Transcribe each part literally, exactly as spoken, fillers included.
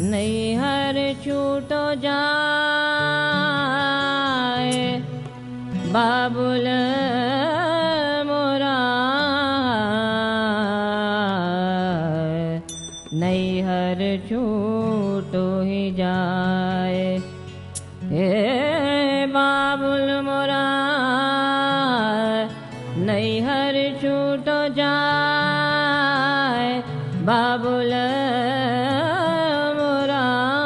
नैहर छूटो जाए बाबुल मोरा, नैहर छूटो ही जाए। हे बाबुल मोरा नैहर छूटो जाए बाबुल मोरा,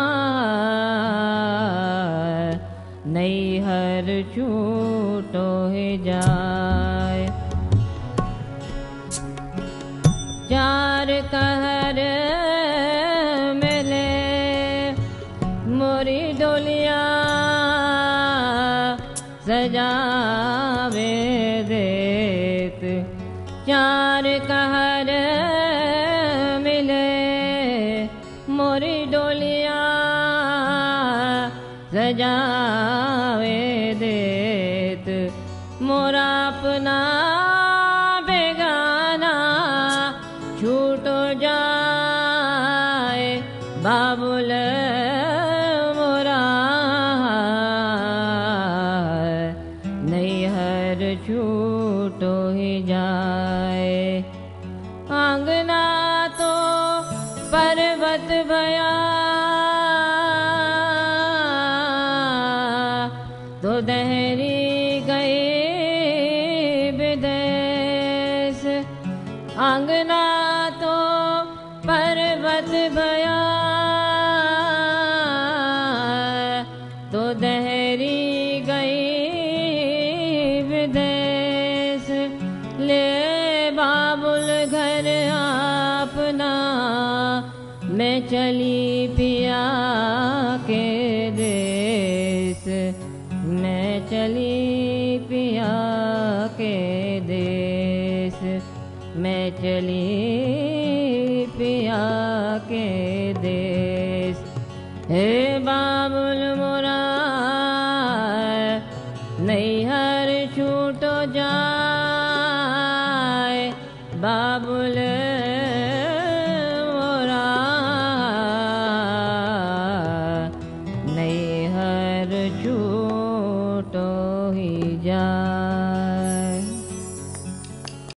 नैहर छूटो ही जाए। चार कहर मिले मोरी डोलिया, सजावे देत। चार कहर मिले मोरी डोलिया, सजावे देत। मोरा अपना बेगाना छूटो जाए बाबुल मोरा, नैहर छूटो ही जाए। आंगना तो पर्वत भया, तो दहरी गई विदेश। आंगना तो पर्वत भया, तो दहरी गई विदेश। ले बाबुल घर अपना, मैं चली पिया के देश। मैं चली पिया के देश, मैं चली